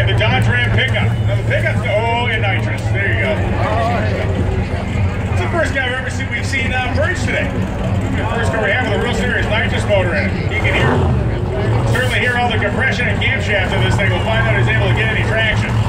the Dodge Ram pickup. Now the pickup's and nitrous. There you go. It's the first guy I've ever seen we've seen merged today. The first car we have with a real serious nitrous motor in it. You can certainly hear all the compression and camshaft of this thing. We'll find out if it's able to get any traction.